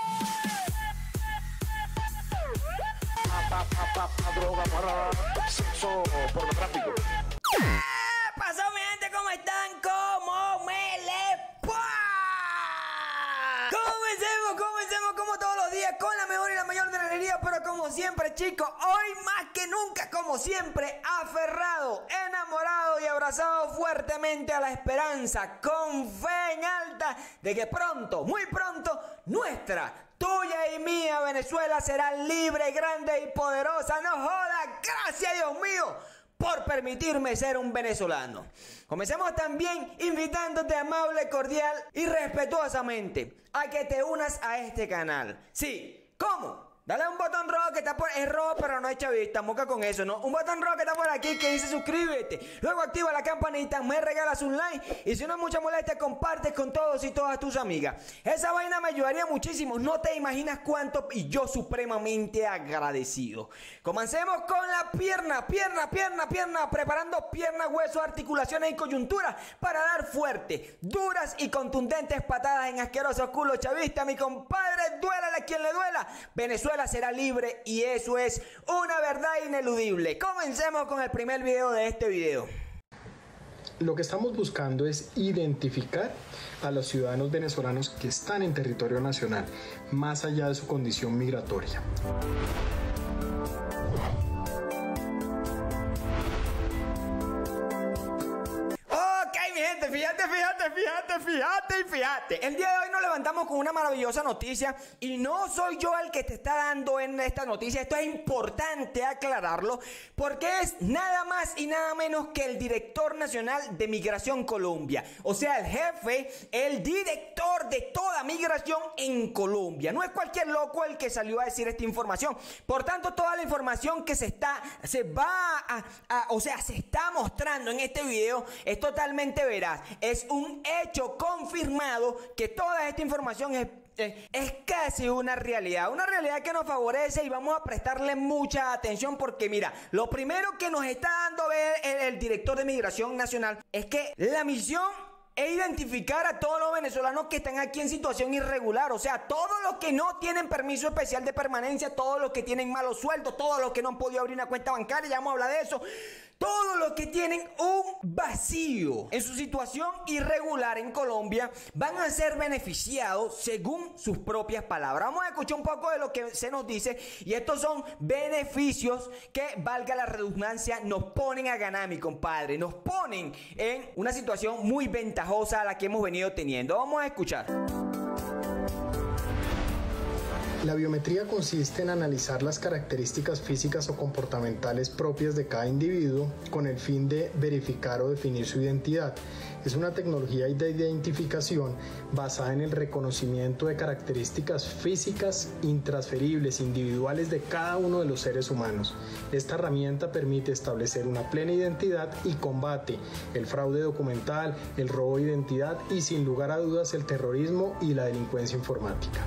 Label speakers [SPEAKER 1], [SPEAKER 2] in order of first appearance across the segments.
[SPEAKER 1] Droga, para sexo pornográfico.
[SPEAKER 2] ¿Qué pasó, mi gente? ¿Cómo están? ¿Cómo me le va? Comencemos como todos los días con la mejor y la mayor de la energía, pero como siempre, chicos, hoy más que nunca, como siempre, aferrado, enamorado y abrazado fuertemente a la esperanza, con fe en alta de que pronto, muy pronto, nuestra, tuya y mía Venezuela será libre, grande y poderosa. No joda, gracias Dios mío por permitirme ser un venezolano. Comencemos también invitándote amable, cordial y respetuosamente a que te unas a este canal. Sí, ¿cómo? Dale un botón rojo que está por... Es rojo pero no es chavista, moca con eso, ¿no? Un botón rojo que está por aquí que dice suscríbete. Luego activa la campanita, me regalas un like. Y si no es mucha molestia, compartes con todos y todas tus amigas. Esa vaina me ayudaría muchísimo. No te imaginas cuánto, y yo supremamente agradecido. Comencemos con la pierna. Preparando pierna, hueso, articulaciones y coyunturas para dar fuerte, duras y contundentes patadas en asquerosos culos chavistas. Mi compadre, duélale a quien le duela. Venezuela será libre y eso es una verdad ineludible. Comencemos con el primer video de este video.
[SPEAKER 3] Lo que estamos buscando es identificar a los ciudadanos venezolanos que están en territorio nacional, más allá de su condición migratoria.
[SPEAKER 2] Fíjate. El día de hoy nos levantamos con una maravillosa noticia y no soy yo el que te está dando en esta noticia. Esto es importante aclararlo porque es nada más y nada menos que el director nacional de Migración Colombia. O sea, el jefe, el director de toda migración en Colombia. No es cualquier loco el que salió a decir esta información. Por tanto, toda la información que se está mostrando en este video es totalmente veraz. Es un hecho confirmado que toda esta información es casi una realidad que nos favorece y vamos a prestarle mucha atención porque mira, lo primero que nos está dando a ver el director de Migración Nacional es que la misión es identificar a todos los venezolanos que están aquí en situación irregular, o sea, todos los que no tienen permiso especial de permanencia, todos los que tienen malos sueldos, todos los que no han podido abrir una cuenta bancaria, ya vamos a hablar de eso. Todos los que tienen un vacío en su situación irregular en Colombia van a ser beneficiados según sus propias palabras. Vamos a escuchar un poco de lo que se nos dice y estos son beneficios que, valga la redundancia, nos ponen a ganar, mi compadre. Nos ponen en una situación muy ventajosa a la que hemos venido teniendo. Vamos a escuchar.
[SPEAKER 3] La biometría consiste en analizar las características físicas o comportamentales propias de cada individuo con el fin de verificar o definir su identidad. Es una tecnología de identificación basada en el reconocimiento de características físicas intransferibles, individuales de cada uno de los seres humanos. Esta herramienta permite establecer una plena identidad y combate el fraude documental, el robo de identidad y, sin lugar a dudas, el terrorismo y la delincuencia informática.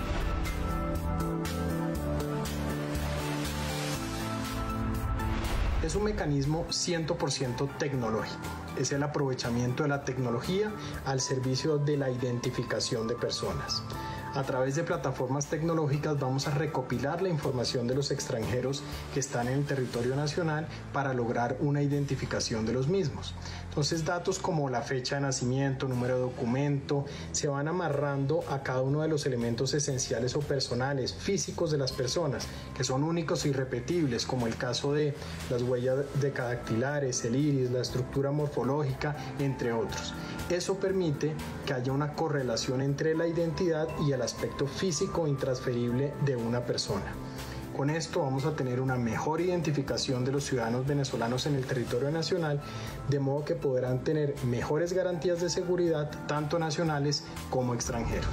[SPEAKER 3] Es un mecanismo 100% tecnológico. Es el aprovechamiento de la tecnología al servicio de la identificación de personas. A través de plataformas tecnológicas vamos a recopilar la información de los extranjeros que están en el territorio nacional para lograr una identificación de los mismos. Entonces, datos como la fecha de nacimiento, número de documento, se van amarrando a cada uno de los elementos esenciales o personales, físicos de las personas, que son únicos e irrepetibles, como el caso de las huellas decadactilares, el iris, la estructura morfológica, entre otros. Eso permite que haya una correlación entre la identidad y el aspecto físico intransferible de una persona. Con esto vamos a tener una mejor identificación de los ciudadanos venezolanos en el territorio nacional, de modo que podrán tener mejores garantías de seguridad, tanto nacionales como extranjeros.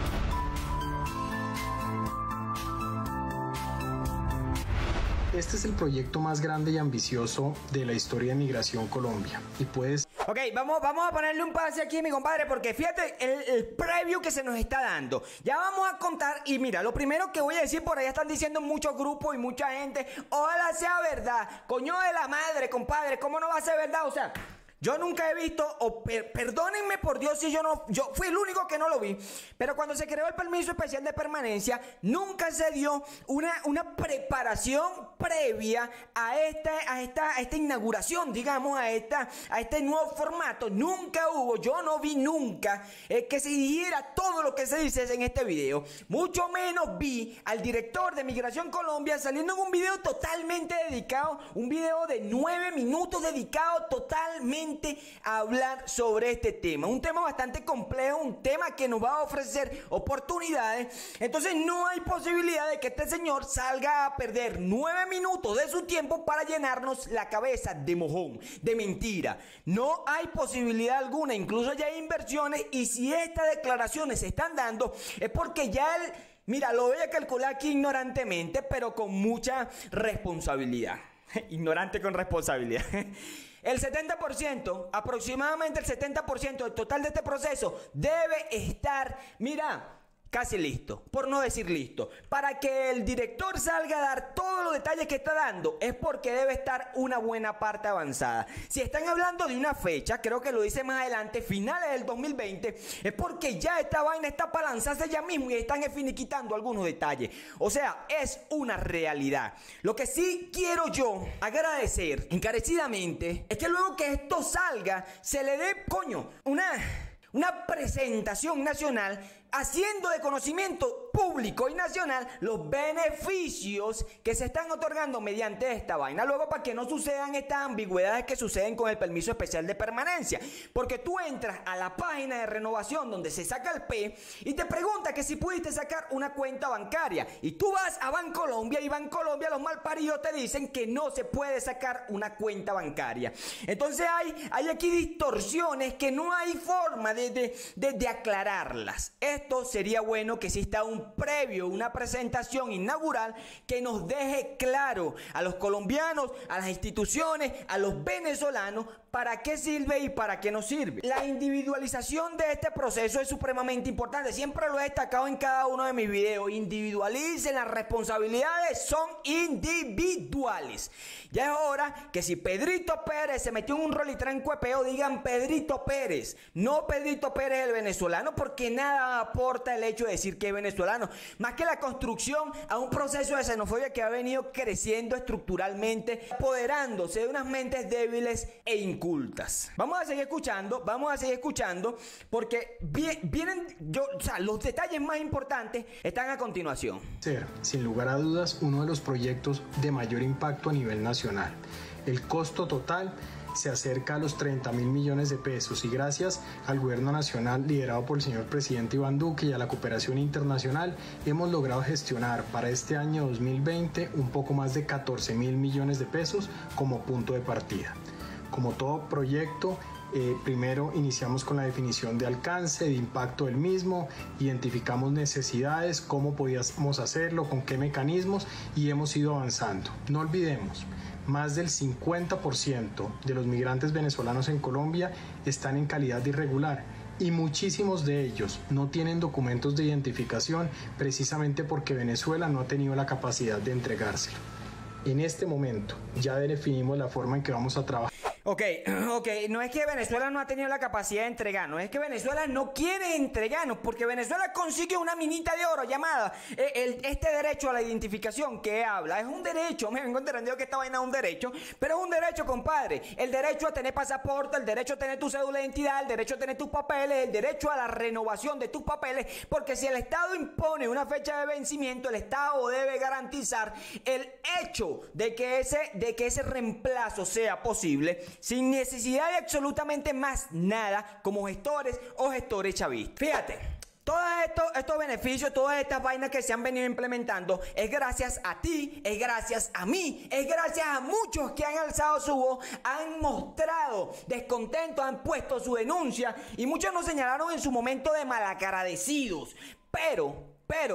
[SPEAKER 3] Este es el proyecto más grande y ambicioso de la historia de Migración Colombia. Y puedes...
[SPEAKER 2] Ok, vamos a ponerle un pase aquí, mi compadre, porque fíjate el preview que se nos está dando. Ya vamos a contar, y mira, lo primero que voy a decir, por allá están diciendo muchos grupos y mucha gente, ojalá sea verdad. Coño de la madre, compadre, ¿cómo no va a ser verdad? O sea, Yo nunca he visto, perdónenme por Dios si yo fui el único que no lo vi, pero cuando se creó el permiso especial de permanencia, nunca se dio una preparación previa a esta inauguración, digamos, a este nuevo formato. Nunca hubo, yo no vi nunca que se dijera todo lo que se dice en este video. Mucho menos vi al director de Migración Colombia saliendo en un video totalmente dedicado, un video de 9 minutos dedicado totalmente a hablar sobre este tema. Un tema bastante complejo, un tema que nos va a ofrecer oportunidades. Entonces no hay posibilidad de que este señor salga a perder 9 minutos de su tiempo para llenarnos la cabeza de mojón, de mentira. No hay posibilidad alguna, incluso ya hay inversiones, y si estas declaraciones se están dando es porque ya él, mira, lo voy a calcular aquí ignorantemente, pero con mucha responsabilidad. Ignorante con responsabilidad. El 70%, aproximadamente el 70% del total de este proceso debe estar, mira, casi listo, por no decir listo. Para que el director salga a dar todos los detalles que está dando es porque debe estar una buena parte avanzada. Si están hablando de una fecha, creo que lo dice más adelante, finales del 2020, es porque ya esta vaina está para lanzarse ya mismo y están finiquitando algunos detalles. O sea, es una realidad. Lo que sí quiero yo agradecer encarecidamente es que luego que esto salga, se le dé, una presentación nacional haciendo de conocimiento público y nacional los beneficios que se están otorgando mediante esta vaina. Luego, para que no sucedan estas ambigüedades que suceden con el permiso especial de permanencia. Porque tú entras a la página de renovación donde se saca el P y te pregunta que si pudiste sacar una cuenta bancaria. Y tú vas a Bancolombia y Bancolombia, los malparidos, te dicen que no se puede sacar una cuenta bancaria. Entonces hay aquí distorsiones que no hay forma de aclararlas. Esto sería bueno que exista un previo, una presentación inaugural que nos deje claro a los colombianos, a las instituciones, a los venezolanos, para qué sirve y para qué no sirve. La individualización de este proceso es supremamente importante. Siempre lo he destacado en cada uno de mis videos. Individualicen, las responsabilidades son individuales. Ya es hora que si Pedrito Pérez se metió en un rolitranco de peo, digan Pedrito Pérez, no Pedrito Pérez el venezolano, porque nada aporta el hecho de decir que es venezolano, más que la construcción a un proceso de xenofobia que ha venido creciendo estructuralmente, apoderándose de unas mentes débiles e incultas. Vamos a seguir escuchando, porque los detalles más importantes están a continuación.
[SPEAKER 3] Sin lugar a dudas, uno de los proyectos de mayor impacto a nivel nacional. El costo total se acerca a los 30.000 millones de pesos y gracias al gobierno nacional liderado por el señor presidente Iván Duque y a la cooperación internacional hemos logrado gestionar para este año 2020 un poco más de 14.000 millones de pesos como punto de partida. Como todo proyecto, primero iniciamos con la definición de alcance, de impacto del mismo, identificamos necesidades, cómo podíamos hacerlo, con qué mecanismos y hemos ido avanzando. No olvidemos, más del 50% de los migrantes venezolanos en Colombia están en calidad de irregular y muchísimos de ellos no tienen documentos de identificación precisamente porque Venezuela no ha tenido la capacidad de entregárselo. En este momento ya definimos la forma en que vamos a trabajar.
[SPEAKER 2] Ok, no es que Venezuela no ha tenido la capacidad de entregarnos, es que Venezuela no quiere entregarnos, porque Venezuela consigue una minita de oro llamada este derecho a la identificación que habla. Es un derecho, me vengo entendiendo que esta vaina es un derecho, pero es un derecho, compadre. El derecho a tener pasaporte, el derecho a tener tu cédula de identidad, el derecho a tener tus papeles, el derecho a la renovación de tus papeles, porque si el Estado impone una fecha de vencimiento, el Estado debe garantizar el hecho de que ese reemplazo sea posible, sin necesidad de absolutamente más nada, como gestores o gestores chavistas. Fíjate, todos estos beneficios, todas estas vainas que se han venido implementando, es gracias a ti, es gracias a mí, es gracias a muchos que han alzado su voz, han mostrado descontento, han puesto su denuncia y muchos nos señalaron en su momento de malagradecidos. Pero,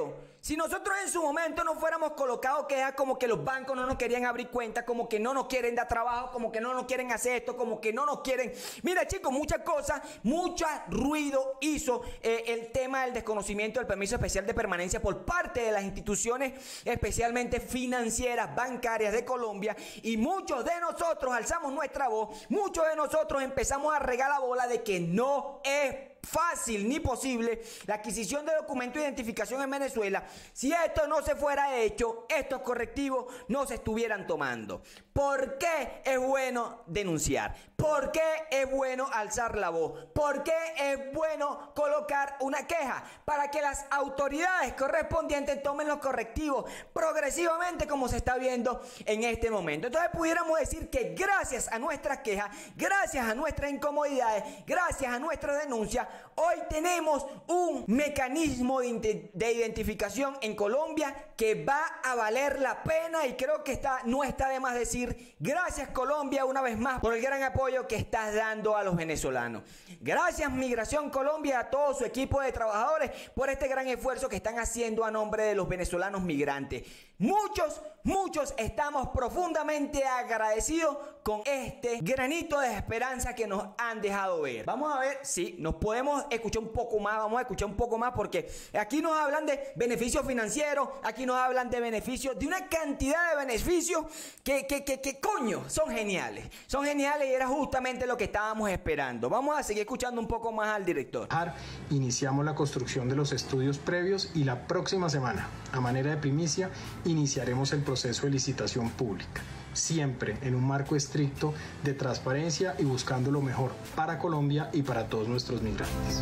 [SPEAKER 2] Si nosotros en su momento no fuéramos colocados quejas como que los bancos no nos querían abrir cuenta, como que no nos quieren dar trabajo, como que no nos quieren hacer esto, como que no nos quieren... Mira, chicos, muchas cosas, mucho ruido hizo el tema del desconocimiento del permiso especial de permanencia por parte de las instituciones, especialmente financieras, bancarias de Colombia, y muchos de nosotros alzamos nuestra voz, muchos de nosotros empezamos a regar la bola de que no es fácil ni posible la adquisición de documentos de identificación en Venezuela si esto no se fuera hecho, estos correctivos no se estuvieran tomando. ¿Por qué es bueno denunciar? ¿Por qué es bueno alzar la voz? ¿Por qué es bueno colocar una queja? Para que las autoridades correspondientes tomen los correctivos progresivamente como se está viendo en este momento. Entonces pudiéramos decir que gracias a nuestras quejas, gracias a nuestras incomodidades, gracias a nuestras denuncias, hoy tenemos un mecanismo de identificación en Colombia que va a valer la pena, y creo que no está de más decir gracias Colombia una vez más por el gran apoyo que estás dando a los venezolanos. Gracias Migración Colombia, a todo su equipo de trabajadores por este gran esfuerzo que están haciendo a nombre de los venezolanos migrantes. Muchos estamos profundamente agradecidos con este granito de esperanza que nos han dejado ver. Vamos a ver si nos podemos escuchar un poco más, vamos a escuchar un poco más, porque aquí nos hablan de beneficios financieros, aquí nos hablan de beneficios, de una cantidad de beneficios que coño, son geniales y era justamente lo que estábamos esperando. Vamos a seguir escuchando un poco más al director.
[SPEAKER 3] Iniciamos la construcción de los estudios previos y la próxima semana, a manera de primicia, iniciaremos el proceso de licitación pública, siempre en un marco estricto de transparencia y buscando lo mejor para Colombia y para todos nuestros migrantes.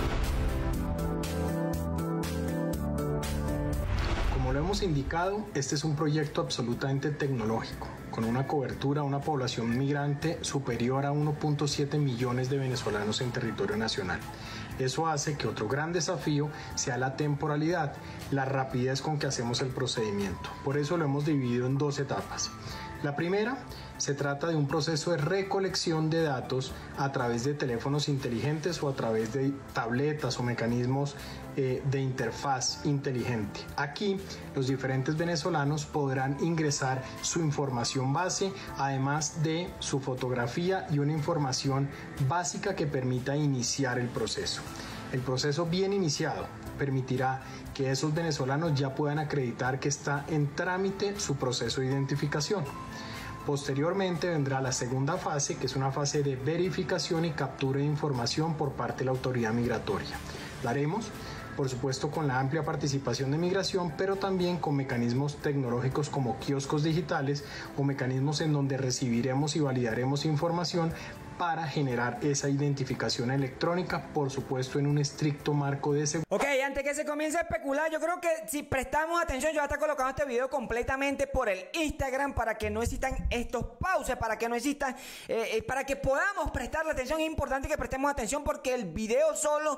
[SPEAKER 3] Como lo hemos indicado, este es un proyecto absolutamente tecnológico, con una cobertura a una población migrante superior a 1.7 millones de venezolanos en territorio nacional. Eso hace que otro gran desafío sea la temporalidad, la rapidez con que hacemos el procedimiento. Por eso lo hemos dividido en 2 etapas. La primera se trata de un proceso de recolección de datos a través de teléfonos inteligentes o a través de tabletas o mecanismos de interfaz inteligente. Aquí los diferentes venezolanos podrán ingresar su información base, además de su fotografía y una información básica que permita iniciar el proceso. El proceso bien iniciado permitirá que esos venezolanos ya puedan acreditar que está en trámite su proceso de identificación. Posteriormente vendrá la segunda fase, que es una fase de verificación y captura de información por parte de la autoridad migratoria. La haremos, por supuesto, con la amplia participación de Migración, pero también con mecanismos tecnológicos como kioscos digitales o mecanismos en donde recibiremos y validaremos información para generar esa identificación electrónica, por supuesto en un estricto marco de seguridad.
[SPEAKER 2] Ok, antes que se comience a especular, yo creo que si prestamos atención, yo voy a estar colocando este video completamente por el Instagram para que no existan estos pauses, para que no existan, para que podamos prestarle atención. Es importante que prestemos atención porque el video solo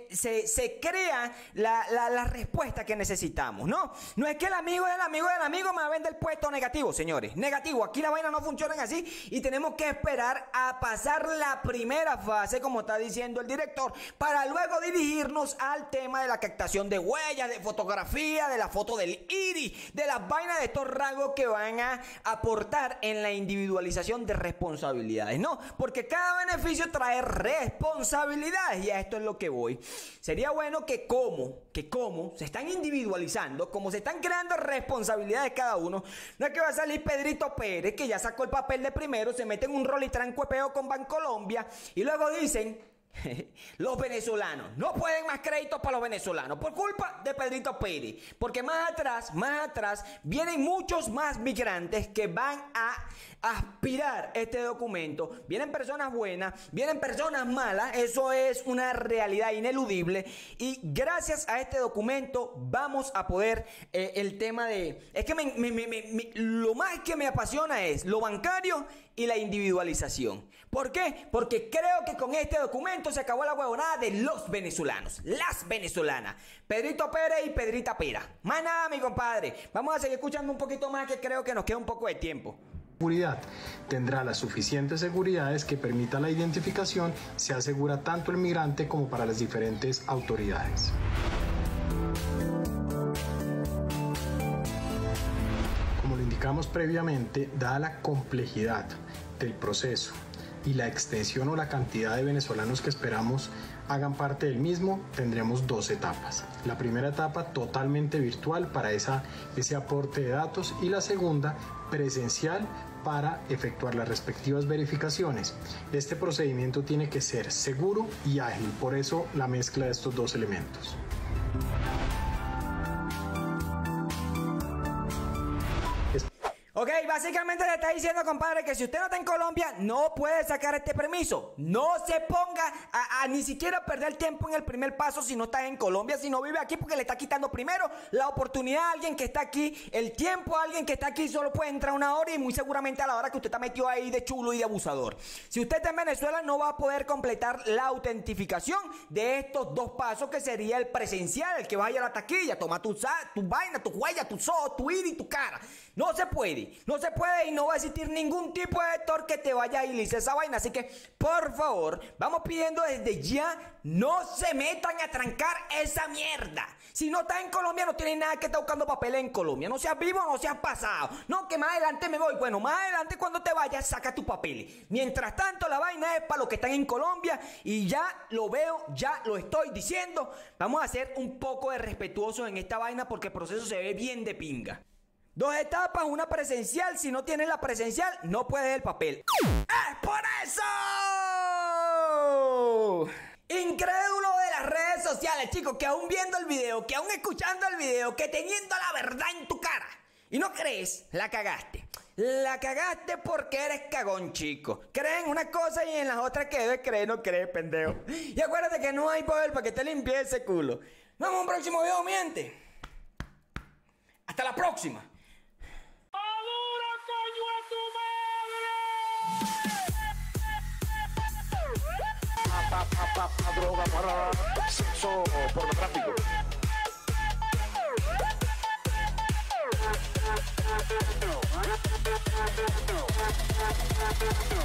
[SPEAKER 2] se crea la respuesta que necesitamos, ¿no? No es que el amigo del amigo del amigo me va a vender el puesto negativo, señores. Negativo, aquí la vaina no funciona así y tenemos que esperar a pasar la primera fase, como está diciendo el director, para luego dirigirnos al tema de la captación de huellas, de fotografía, de la foto del iris, de las vainas de estos rasgos que van a aportar en la individualización de responsabilidades, ¿no? Porque cada beneficio trae responsabilidades y a esto es lo que voy. Sería bueno que como se están individualizando, como se están creando responsabilidades cada uno, no es que va a salir Pedrito Pérez, que ya sacó el papel de primero, se mete en un rol y trancuepeo con Bancolombia y luego dicen los venezolanos no pueden más créditos para los venezolanos por culpa de Pedrito Pérez, porque más atrás vienen muchos más migrantes que van a aspirar este documento. Vienen personas buenas, vienen personas malas, eso es una realidad ineludible, y gracias a este documento vamos a poder el tema de... Es que lo más que me apasiona es lo bancario y la individualización. ¿Por qué? Porque creo que con este documento se acabó la huevonada de los venezolanos, las venezolanas, Pedrito Pérez y Pedrita Pera. Más nada, mi compadre. Vamos a seguir escuchando un poquito más, que creo que nos queda un poco de tiempo.
[SPEAKER 3] Seguridad. Tendrá las suficientes seguridades que permita la identificación, sea segura tanto el migrante como para las diferentes autoridades. indicamos previamente, dada la complejidad del proceso y la extensión o la cantidad de venezolanos que esperamos hagan parte del mismo, tendremos 2 etapas. La primera etapa totalmente virtual para ese aporte de datos, y la segunda presencial para efectuar las respectivas verificaciones. Este procedimiento tiene que ser seguro y ágil, por eso la mezcla de estos 2 elementos.
[SPEAKER 2] Ok, básicamente le está diciendo, compadre, que si usted no está en Colombia, no puede sacar este permiso. No se ponga a ni siquiera perder tiempo en el primer paso si no está en Colombia, si no vive aquí, porque le está quitando primero la oportunidad a alguien que está aquí, el tiempo a alguien que está aquí solo puede entrar 1 hora, y muy seguramente a la hora que usted está metido ahí de chulo y de abusador. Si usted está en Venezuela, no va a poder completar la autentificación de estos 2 pasos, que sería el presencial, el que vaya a la taquilla, toma tu vaina, tu huella, tus ojos, tu iris y tu cara. No se puede. No se puede, y no va a existir ningún tipo de editor que te vaya a agilizar esa vaina. Así que, por favor, vamos pidiendo desde ya, no se metan a trancar esa mierda. Si no estás en Colombia, no tienes nada que estar buscando papeles en Colombia. No seas vivo, no seas pasado. No, que más adelante me voy. Bueno, más adelante cuando te vayas, saca tus papeles. Mientras tanto, la vaina es para los que están en Colombia, y ya lo veo, ya lo estoy diciendo. Vamos a ser un poco de respetuosos en esta vaina, porque el proceso se ve bien de pinga. 2 etapas, una presencial. Si no tienes la presencial, no puedes el papel. ¡Es por eso! Incrédulo de las redes sociales, chicos, que aún viendo el video, que aún escuchando el video, que teniendo la verdad en tu cara, y no crees, la cagaste. La cagaste porque eres cagón, chico. Cree en una cosa y en las otras que debes creer, no crees, pendejo. Y acuérdate que no hay poder para que te limpie ese culo. Nos vemos en un próximo video, miente. Hasta la próxima.
[SPEAKER 1] Droga para sexo pornográfico.